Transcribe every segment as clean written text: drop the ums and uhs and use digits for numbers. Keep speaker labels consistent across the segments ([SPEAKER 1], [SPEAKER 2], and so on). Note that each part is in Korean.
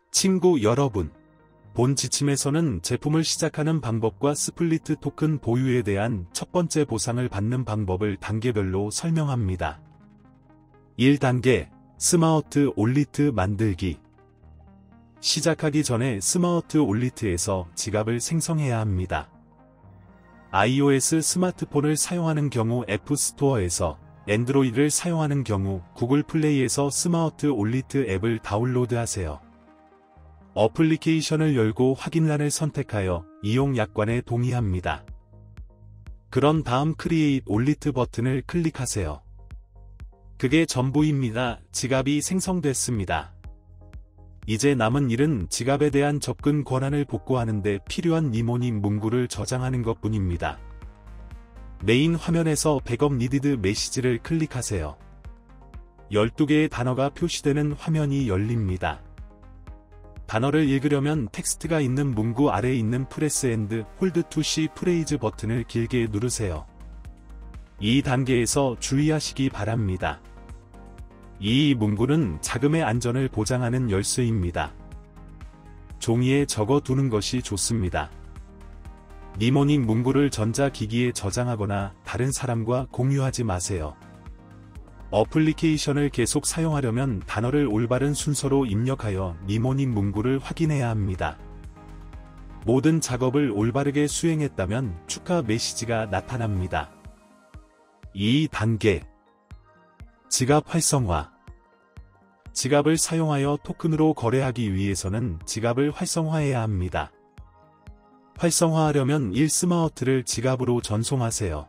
[SPEAKER 1] 친구 여러분, 본 지침에서는 제품을 시작하는 방법과 스플리트 토큰 보유에 대한 첫 번째 보상을 받는 방법을 단계별로 설명합니다. 1단계, 스마트 올리트 만들기. 시작하기 전에 스마트 올리트에서 지갑을 생성해야 합니다. iOS 스마트폰을 사용하는 경우 앱스토어에서, 안드로이드를 사용하는 경우 구글 플레이에서 스마트 올리트 앱을 다운로드하세요. 어플리케이션을 열고 확인란을 선택하여 이용 약관에 동의합니다. 그런 다음 크리에이트 올리트 버튼을 클릭하세요. 그게 전부입니다. 지갑이 생성됐습니다. 이제 남은 일은 지갑에 대한 접근 권한을 복구하는 데 필요한 니모닝 문구를 저장하는 것뿐입니다. 메인 화면에서 백업 니디드 메시지를 클릭하세요. 12개의 단어가 표시되는 화면이 열립니다. 단어를 읽으려면 텍스트가 있는 문구 아래에 있는 프레스 앤드 홀드 투 시 프레이즈 버튼을 길게 누르세요. 이 단계에서 주의하시기 바랍니다. 이 문구는 자금의 안전을 보장하는 열쇠입니다. 종이에 적어두는 것이 좋습니다. 니모닝 문구를 전자기기에 저장하거나 다른 사람과 공유하지 마세요. 어플리케이션을 계속 사용하려면 단어를 올바른 순서로 입력하여 니모닝 문구를 확인해야 합니다. 모든 작업을 올바르게 수행했다면 축하 메시지가 나타납니다. 2단계, 지갑 활성화. 지갑을 사용하여 토큰으로 거래하기 위해서는 지갑을 활성화해야 합니다. 활성화하려면 1스마트를 지갑으로 전송하세요.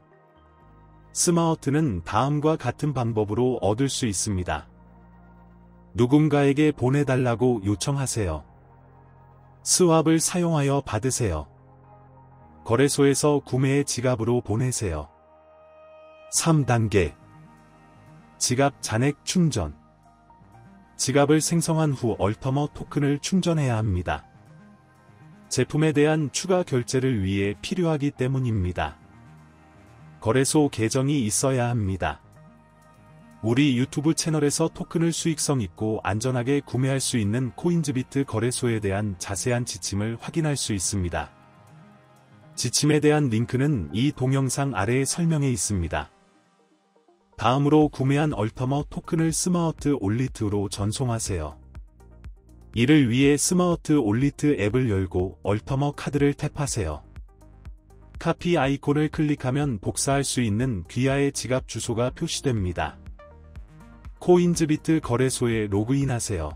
[SPEAKER 1] 스마트는 다음과 같은 방법으로 얻을 수 있습니다. 누군가에게 보내달라고 요청하세요. 스왑을 사용하여 받으세요. 거래소에서 구매의 지갑으로 보내세요. 3단계, 지갑 잔액 충전. 지갑을 생성한 후 얼터머 토큰을 충전해야 합니다. 제품에 대한 추가 결제를 위해 필요하기 때문입니다. 거래소 계정이 있어야 합니다. 우리 유튜브 채널에서 토큰을 수익성 있고 안전하게 구매할 수 있는 코인즈비트 거래소에 대한 자세한 지침을 확인할 수 있습니다. 지침에 대한 링크는 이 동영상 아래에 설명에 있습니다. 다음으로 구매한 얼터머 토큰을 스마트 올리트로 전송하세요. 이를 위해 스마트 올리트 앱을 열고 얼터머 카드를 탭하세요. 카피 아이콘을 클릭하면 복사할 수 있는 귀하의 지갑 주소가 표시됩니다. 코인즈비트 거래소에 로그인하세요.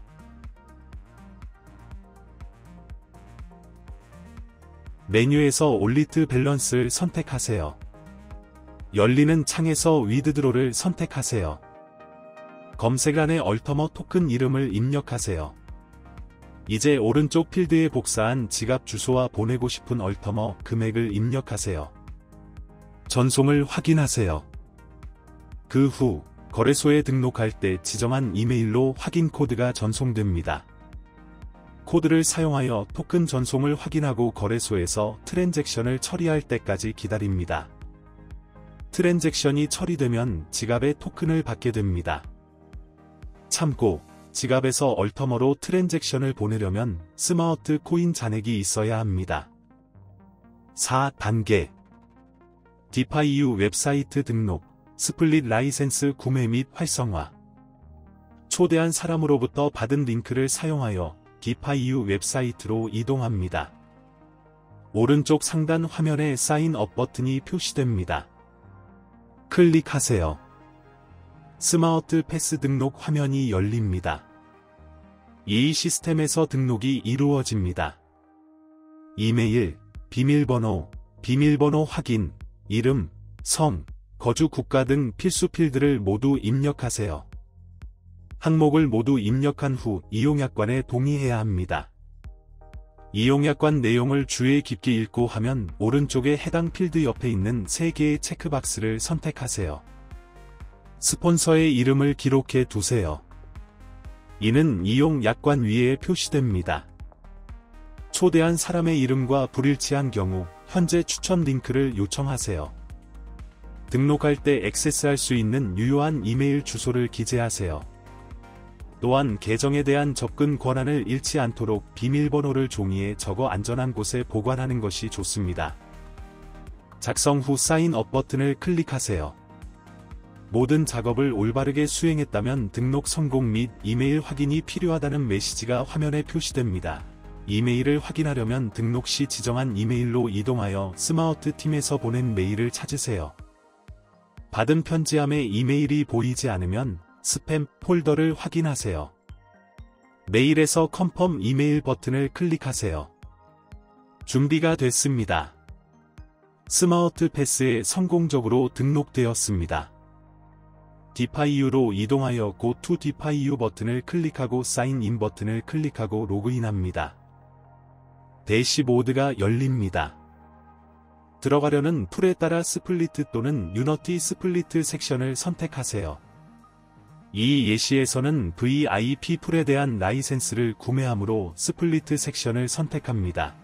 [SPEAKER 1] 메뉴에서 올리트 밸런스를 선택하세요. 열리는 창에서 위드드로를 선택하세요. 검색란에 얼터머 토큰 이름을 입력하세요. 이제 오른쪽 필드에 복사한 지갑 주소와 보내고 싶은 얼터머 금액을 입력하세요. 전송을 확인하세요. 그 후 거래소에 등록할 때 지정한 이메일로 확인 코드가 전송됩니다. 코드를 사용하여 토큰 전송을 확인하고 거래소에서 트랜잭션을 처리할 때까지 기다립니다. 트랜잭션이 처리되면 지갑에 토큰을 받게 됩니다. 참고, 지갑에서 얼터머로 트랜잭션을 보내려면 스마트 코인 잔액이 있어야 합니다. 4단계, 디파이유 웹사이트 등록, 스플릿 라이센스 구매 및 활성화. 초대한 사람으로부터 받은 링크를 사용하여 디파이유 웹사이트로 이동합니다. 오른쪽 상단 화면에 사인업 버튼이 표시됩니다. 클릭하세요. 스마트 패스 등록 화면이 열립니다. 이 시스템에서 등록이 이루어집니다. 이메일, 비밀번호 확인, 이름, 성, 거주 국가 등 필수 필드를 모두 입력하세요. 항목을 모두 입력한 후 이용약관에 동의해야 합니다. 이용약관 내용을 주의 깊게 읽고 하면 오른쪽에 해당 필드 옆에 있는 3개의 체크박스를 선택하세요. 스폰서의 이름을 기록해 두세요. 이는 이용약관 위에 표시됩니다. 초대한 사람의 이름과 불일치한 경우 현재 추천 링크를 요청하세요. 등록할 때 액세스할 수 있는 유효한 이메일 주소를 기재하세요. 또한 계정에 대한 접근 권한을 잃지 않도록 비밀번호를 종이에 적어 안전한 곳에 보관하는 것이 좋습니다. 작성 후 사인업 버튼을 클릭하세요. 모든 작업을 올바르게 수행했다면 등록 성공 및 이메일 확인이 필요하다는 메시지가 화면에 표시됩니다. 이메일을 확인하려면 등록 시 지정한 이메일로 이동하여 스마트 팀에서 보낸 메일을 찾으세요. 받은 편지함에 이메일이 보이지 않으면 스팸 폴더를 확인하세요. 메일에서 컨펌 이메일 버튼을 클릭하세요. 준비가 됐습니다. 스마트 패스에 성공적으로 등록되었습니다. 디파이유로 이동하여 Go to 디파이유 버튼을 클릭하고 사인 인 버튼을 클릭하고 로그인합니다. 대시보드가 열립니다. 들어가려는 풀에 따라 스플리트 또는 유너티 스플리트 섹션을 선택하세요. 이 예시에서는 VIP 풀에 대한 라이센스를 구매하므로 스플리트 섹션을 선택합니다.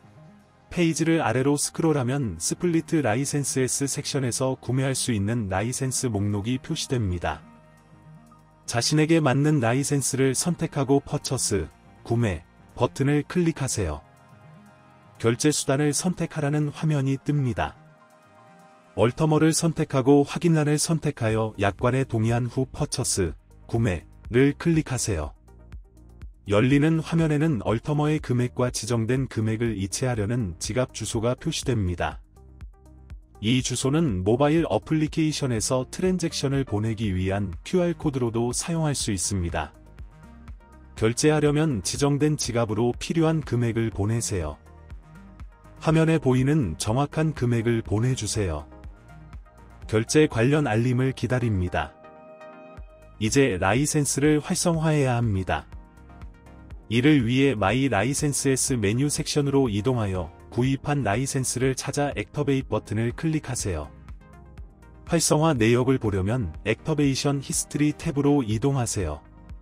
[SPEAKER 1] 페이지를 아래로 스크롤하면 스플리트 라이센스 섹션에서 구매할 수 있는 라이센스 목록이 표시됩니다. 자신에게 맞는 라이센스를 선택하고 퍼처스, 구매 버튼을 클릭하세요. 결제 수단을 선택하라는 화면이 뜹니다. 얼터머를 선택하고 확인란을 선택하여 약관에 동의한 후 퍼처스, 구매를 클릭하세요. 열리는 화면에는 얼터머의 금액과 지정된 금액을 이체하려는 지갑 주소가 표시됩니다. 이 주소는 모바일 어플리케이션에서 트랜잭션을 보내기 위한 QR코드로도 사용할 수 있습니다. 결제하려면 지정된 지갑으로 필요한 금액을 보내세요. 화면에 보이는 정확한 금액을 보내주세요. 결제 관련 알림을 기다립니다. 이제 라이센스를 활성화해야 합니다. 이를 위해 마이 라이센스스 메뉴 섹션으로 이동하여 구입한 라이센스를 찾아 액터베이트 버튼을 클릭하세요. 활성화 내역을 보려면 액터베이션 히스토리 탭으로 이동하세요.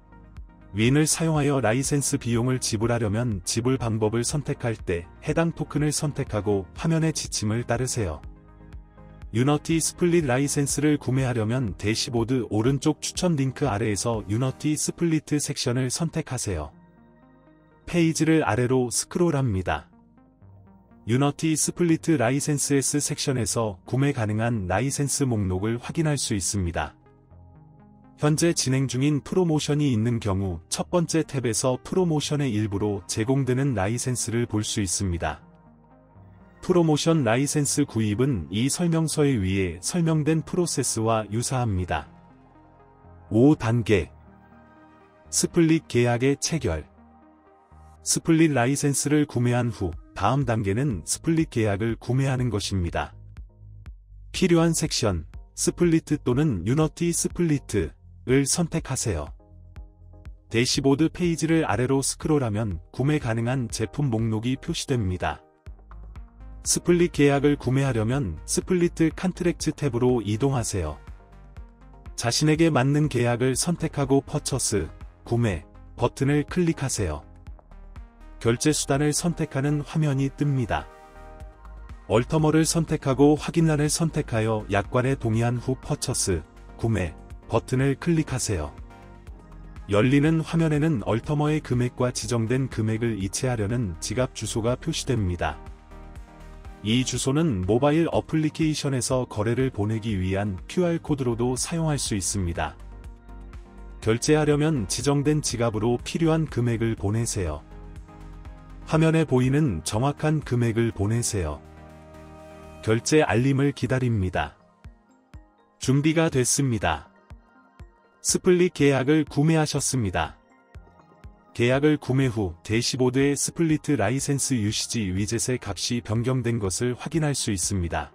[SPEAKER 1] 윈을 사용하여 라이센스 비용을 지불하려면 지불 방법을 선택할 때 해당 토큰을 선택하고 화면의 지침을 따르세요. 유너티 스플릿 라이센스를 구매하려면 대시보드 오른쪽 추천 링크 아래에서 유너티 스플리트 섹션을 선택하세요. 페이지를 아래로 스크롤합니다. 유너티 스플리트 라이센스 섹션에서 구매 가능한 라이센스 목록을 확인할 수 있습니다. 현재 진행 중인 프로모션이 있는 경우 첫 번째 탭에서 프로모션의 일부로 제공되는 라이센스를 볼 수 있습니다. 프로모션 라이센스 구입은 이 설명서에 위에 설명된 프로세스와 유사합니다. 5단계 스플릿 계약의 체결. 스플릿 라이센스를 구매한 후 다음 단계는 스플릿 계약을 구매하는 것입니다. 필요한 섹션, 스플리트 또는 유너티 스플리트를 선택하세요. 대시보드 페이지를 아래로 스크롤하면 구매 가능한 제품 목록이 표시됩니다. 스플릿 계약을 구매하려면 스플리트 컨트랙트 탭으로 이동하세요. 자신에게 맞는 계약을 선택하고 퍼처스, 구매 버튼을 클릭하세요. 결제 수단을 선택하는 화면이 뜹니다. 얼터머를 선택하고 확인란을 선택하여 약관에 동의한 후 퍼처스, 구매 버튼을 클릭하세요. 열리는 화면에는 얼터머의 금액과 지정된 금액을 이체하려는 지갑 주소가 표시됩니다. 이 주소는 모바일 어플리케이션에서 거래를 보내기 위한 QR코드로도 사용할 수 있습니다. 결제하려면 지정된 지갑으로 필요한 금액을 보내세요. 화면에 보이는 정확한 금액을 보내세요. 결제 알림을 기다립니다. 준비가 됐습니다. 스플릿 계약을 구매하셨습니다. 계약을 구매 후 대시보드의 스플리트 라이센스 유시지 위젯의 값이 변경된 것을 확인할 수 있습니다.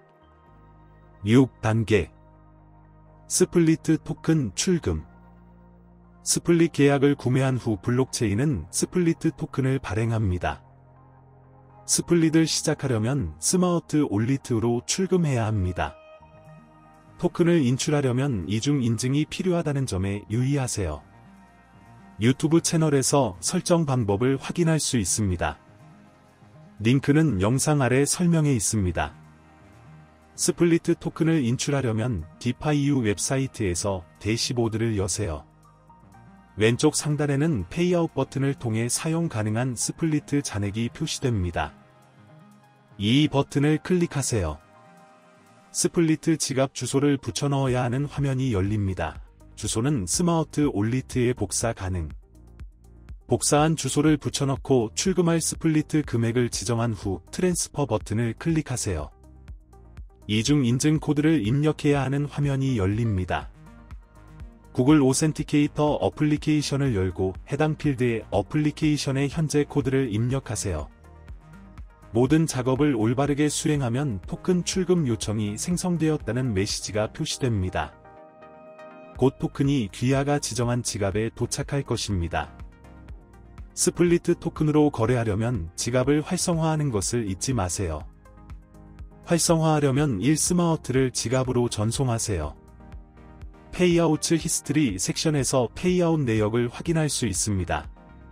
[SPEAKER 1] 6단계 스플리트 토큰 출금. 스플릿 계약을 구매한 후 블록체인은 스플리트 토큰을 발행합니다. 스플릿을 시작하려면 스마트 올리트로 출금해야 합니다. 토큰을 인출하려면 이중 인증이 필요하다는 점에 유의하세요. 유튜브 채널에서 설정 방법을 확인할 수 있습니다. 링크는 영상 아래 설명에 있습니다. 스플리트 토큰을 인출하려면 디파이유 웹사이트에서 대시보드를 여세요. 왼쪽 상단에는 페이아웃 버튼을 통해 사용 가능한 스플리트 잔액이 표시됩니다. 이 버튼을 클릭하세요. 스플리트 지갑 주소를 붙여 넣어야 하는 화면이 열립니다. 주소는 스마트 올리트에 복사 가능. 복사한 주소를 붙여넣고 출금할 스플리트 금액을 지정한 후 트랜스퍼 버튼을 클릭하세요. 이중 인증 코드를 입력해야 하는 화면이 열립니다. 구글 오센티케이터 어플리케이션을 열고 해당 필드에 어플리케이션의 현재 코드를 입력하세요. 모든 작업을 올바르게 수행하면 토큰 출금 요청이 생성되었다는 메시지가 표시됩니다. 곧 토큰이 귀하가 지정한 지갑에 도착할 것입니다. 스플리트 토큰으로 거래하려면 지갑을 활성화하는 것을 잊지 마세요. 활성화하려면 1스마트를 지갑으로 전송하세요. 페이아웃 히스토리 섹션에서 페이아웃 내역을 확인할 수 있습니다.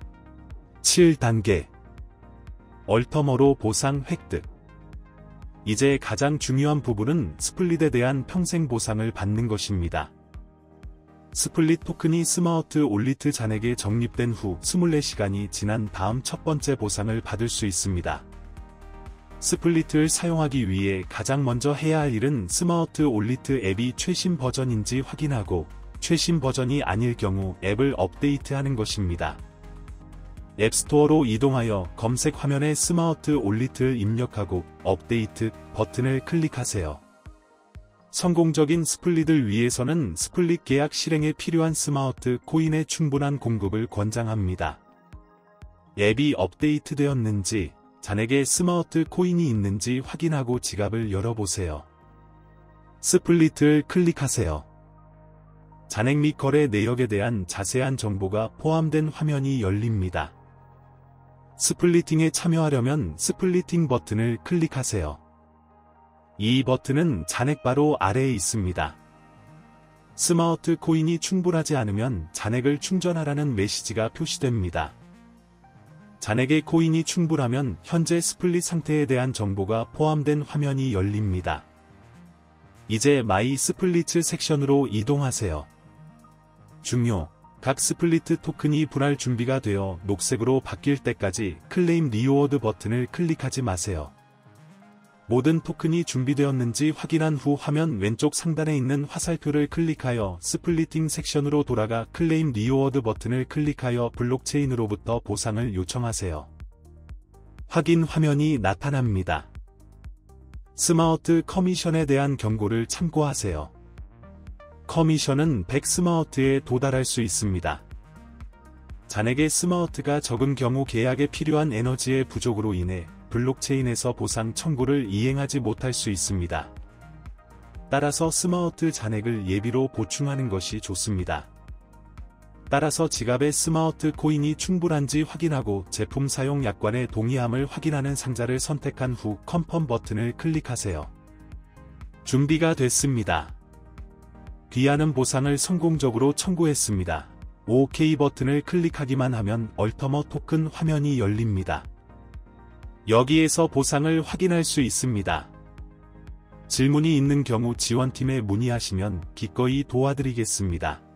[SPEAKER 1] 7단계 얼터머로 보상 획득. 이제 가장 중요한 부분은 스플릿에 대한 평생 보상을 받는 것입니다. 스플릿 토큰이 스마트 올리트 잔액에 적립된 후 24시간이 지난 다음 첫 번째 보상을 받을 수 있습니다. 스플릿을 사용하기 위해 가장 먼저 해야 할 일은 스마트 올리트 앱이 최신 버전인지 확인하고 최신 버전이 아닐 경우 앱을 업데이트하는 것입니다. 앱스토어로 이동하여 검색 화면에 스마트 올리트를 입력하고 업데이트 버튼을 클릭하세요. 성공적인 스플릿을 위해서는 스플릿 계약 실행에 필요한 스마트 코인의 충분한 공급을 권장합니다. 앱이 업데이트되었는지, 잔액에 스마트 코인이 있는지 확인하고 지갑을 열어보세요. 스플릿을 클릭하세요. 잔액 및 거래 내역에 대한 자세한 정보가 포함된 화면이 열립니다. 스플리팅에 참여하려면 스플리팅 버튼을 클릭하세요. 이 버튼은 잔액 바로 아래에 있습니다. 스마트 코인이 충분하지 않으면 잔액을 충전하라는 메시지가 표시됩니다. 잔액의 코인이 충분하면 현재 스플릿 상태에 대한 정보가 포함된 화면이 열립니다. 이제 마이 스플릿 섹션으로 이동하세요. 중요. 각 스플리트 토큰이 분할 준비가 되어 녹색으로 바뀔 때까지 클레임 리워드 버튼을 클릭하지 마세요. 모든 토큰이 준비되었는지 확인한 후 화면 왼쪽 상단에 있는 화살표를 클릭하여 스플리팅 섹션으로 돌아가 클레임 리워드 버튼을 클릭하여 블록체인으로부터 보상을 요청하세요. 확인 화면이 나타납니다. 스마트 커미션에 대한 경고를 참고하세요. 커미션은 100스마트에 도달할 수 있습니다. 잔액의 스마트가 적은 경우 계약에 필요한 에너지의 부족으로 인해 블록체인에서 보상 청구를 이행하지 못할 수 있습니다. 따라서 스마트 잔액을 예비로 보충하는 것이 좋습니다. 따라서 지갑에 스마트 코인이 충분한지 확인하고 제품 사용 약관의 동의함을 확인하는 상자를 선택한 후 컨펌 버튼을 클릭하세요. 준비가 됐습니다. 귀하는 보상을 성공적으로 청구했습니다. OK 버튼을 클릭하기만 하면 얼터머 토큰 화면이 열립니다. 여기에서 보상을 확인할 수 있습니다. 질문이 있는 경우 지원팀에 문의하시면 기꺼이 도와드리겠습니다.